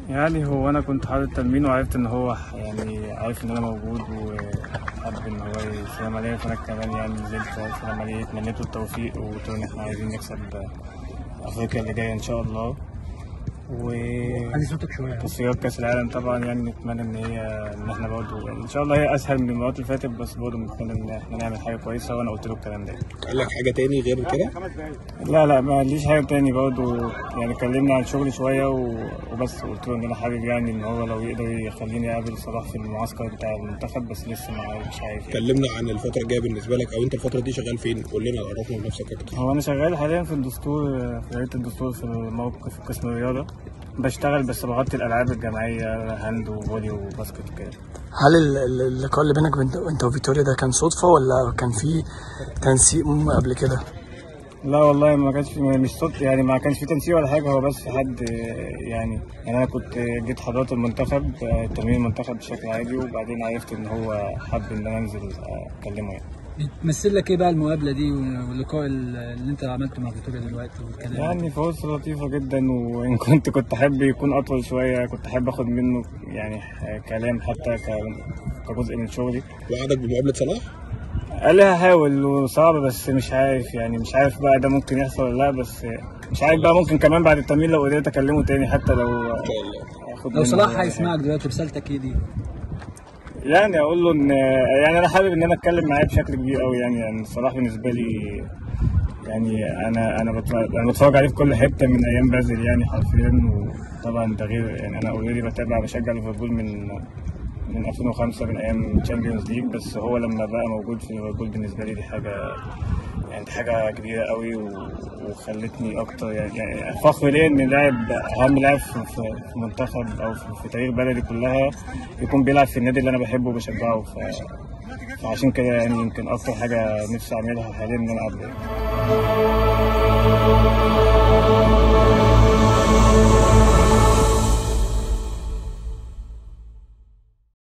يعني هو انا كنت حاطط تمرين وعرفت ان هو يعني عارف ان انا موجود وحابب ان هو يسلم عليا، فانا كمان يعني نزلت سلام عليه، اتمنيت له التوفيق وقلت له ان احنا عايزين نكسب افريقيا اللي جايه ان شاء الله. علي صوتك شويه. تصفيات كاس العالم طبعا يعني نتمنى ان احنا برضه ان شاء الله هي اسهل من المرات اللي فاتت، بس برضه نتمنى ان احنا نعمل حاجه كويسه، وانا قلت له الكلام ده. قال لك حاجه تاني غير كده؟ لا ما ليش حاجه تاني، برضه يعني كلمنا عن شغلي شويه وبس. قلت له ان انا حابب يعني ان هو لو يقدر يخليني اقابل صلاح في المعسكر بتاع المنتخب، بس لسه مش عارف. كلمنا عن الفتره الجايه بالنسبه لك، او انت الفتره دي شغال فين؟ قول لنا، عرفنا بنفسك اكتر. هو انا شغال حاليا في الدستور، في هيئه الدستور في الموقف في قسم الرياضه، بشتغل بس بغطي الالعاب الجماعيه هاند وفولي وباسكت وكده. هل اللقاء اللي بينك انت وفيتوريا ده كان صدفه ولا كان في تنسيق قبل كده؟ لا والله ما كانش في، مش صدفه يعني، ما كانش في تنسيق ولا حاجه، هو بس حد يعني انا كنت جيت حضرت المنتخب، تمرين المنتخب بشكل عادي، وبعدين عرفت ان هو حب ان انا انزل اكلمه يعني. بتمثل لك ايه بقى المقابله دي واللقاء اللي انت عملته مع فيتوريا دلوقتي والكلام؟ يعني فرصه لطيفه جدا، وان كنت احب يكون اطول شويه، كنت احب اخد منه يعني كلام حتى كجزء من شغلي. وعدك بمقابله صلاح؟ قال لي هحاول وصعب، بس مش عارف يعني، مش عارف بقى ده ممكن يحصل ولا لا، بس مش عارف بقى، ممكن كمان بعد التمرين لو قدرت اكلمه تاني، حتى لو صلاح هيسمعك دلوقتي رسالتك ايه دي؟ يعني اقول له ان يعني انا حابب ان انا اتكلم معاه بشكل كبير قوي يعني صلاح بالنسبه لي يعني انا بتفرج عليه في كل حته من ايام بازل يعني حرفيا، وطبعا ده غير يعني انا اوريدي بشجع ليفربول من 2005 من ايام تشامبيونز ليج، بس هو لما بقى موجود في ليفربول بالنسبه لي دي حاجه كبيره قوي، وخلتني اكتر يعني فخر ليا ان اهم لاعب في منتخب او في تاريخ بلدي كلها يكون بيلعب في النادي اللي انا بحبه وبشجعه، فعشان كده يعني يمكن اكتر حاجه نفسي اعملها حاليا ان انا العب.